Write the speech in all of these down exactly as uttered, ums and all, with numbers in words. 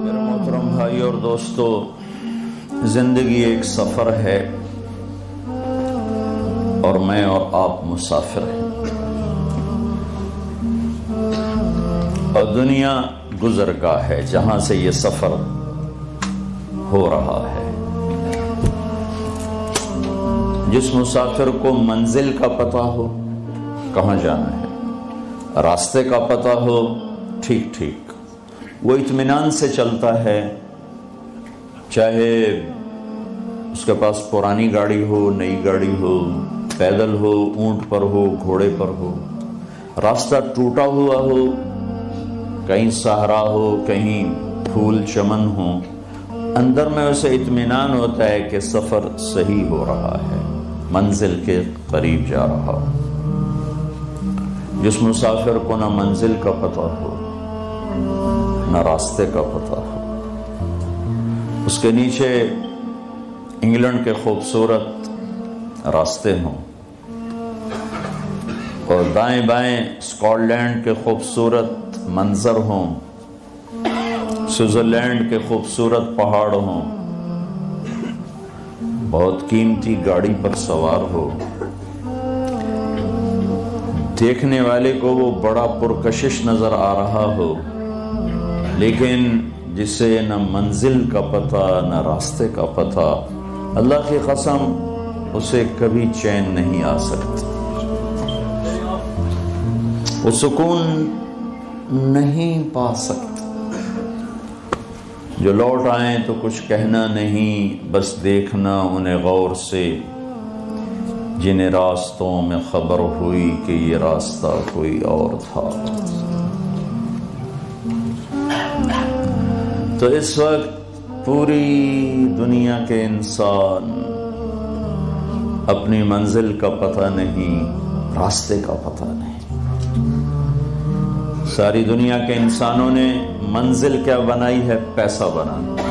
میرے محترم بھائی اور دوستو، زندگی ایک سفر ہے اور میں اور آپ مسافر ہیں، اور دنیا گزرگاہ ہے جہاں سے یہ سفر ہو رہا ہے۔ جس مسافر کو منزل کا پتہ ہو کہاں جانا ہے، راستے کا پتہ ہو، ٹھیک ٹھیک وہ اطمینان سے چلتا ہے، چاہے اس کے پاس پرانی گاڑی ہو، نئی گاڑی ہو، پیدل ہو، اونٹ پر ہو، گھوڑے پر ہو، راستہ ٹوٹا ہوا ہو، کہیں صحرا ہو، کہیں پھول چمن ہو، اندر میں اسے اطمینان ہوتا ہے کہ سفر صحیح ہو رہا ہے، منزل کے قریب جا رہا ہو۔ جس مسافر کو نہ منزل کا پتہ ہو نہ راستے کا پتہ ہو، اس کے نیچے انگلینڈ کے خوبصورت راستے ہوں اور دائیں بائیں اسکاٹ لینڈ کے خوبصورت منظر ہوں، سوئٹزرلینڈ کے خوبصورت پہاڑ ہوں، بہت قیمتی گاڑی پر سوار ہو، دیکھنے والے کو وہ بڑا پرکشش نظر آ رہا ہو، لیکن جسے نہ منزل کا پتہ نہ راستے کا پتہ، اللہ کی قسم اسے کبھی چین نہیں آ سکتی، وہ سکون نہیں پا سکتا۔ جو لوٹ آئیں تو کچھ کہنا نہیں، بس دیکھنا انہیں غور سے، جنہیں راستوں میں خبر ہوئی کہ یہ راستہ کوئی اور تھا۔ تو اس وقت پوری دنیا کے انسان اپنی منزل کا پتہ نہیں، راستے کا پتہ نہیں۔ ساری دنیا کے انسانوں نے منزل کیا بنائی ہے؟ پیسہ بنانا،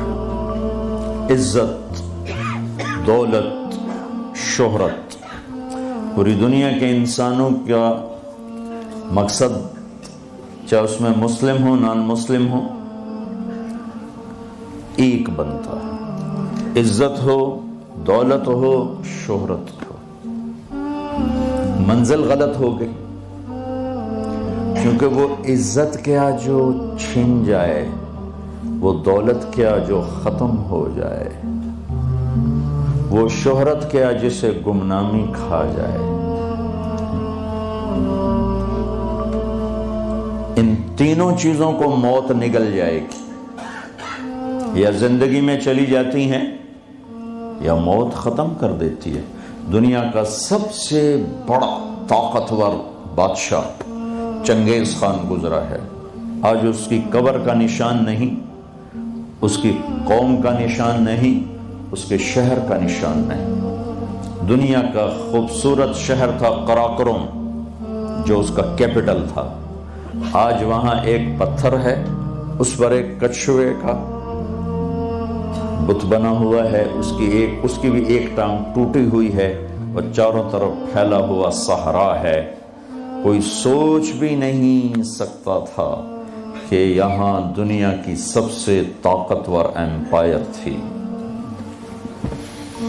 عزت، دولت، شہرت۔ پوری دنیا کے انسانوں کا مقصد، چاہے اس میں مسلم ہو نان مسلم ہو، ایک بنتا ہے، عزت ہو، دولت ہو، شہرت ہو۔ منزل غلط ہو گئی، کیونکہ وہ عزت کیا جو چھن جائے، وہ دولت کیا جو ختم ہو جائے، وہ شہرت کیا جسے گمنامی کھا جائے، ان تینوں چیزوں کو موت نگل جائے گی، یا زندگی میں چلی جاتی ہیں یا موت ختم کر دیتی ہے۔ دنیا کا سب سے بڑا طاقتور بادشاہ چنگیز خان گزرا ہے، آج اس کی قبر کا نشان نہیں، اس کی قوم کا نشان نہیں، اس کے شہر کا نشان نہیں۔ دنیا کا خوبصورت شہر تھا قراقرم، جو اس کا کیپٹل تھا، آج وہاں ایک پتھر ہے، اس پر ایک کچھوے کا بت بنا ہوا ہے، اس کی ایک اس کی بھی ایک ٹانگ ٹوٹی ہوئی ہے، اور چاروں طرف پھیلا ہوا صحرا ہے۔ کوئی سوچ بھی نہیں سکتا تھا کہ یہاں دنیا کی سب سے طاقتور ایمپائر تھی۔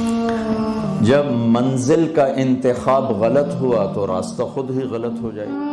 جب منزل کا انتخاب غلط ہوا تو راستہ خود ہی غلط ہو جائے۔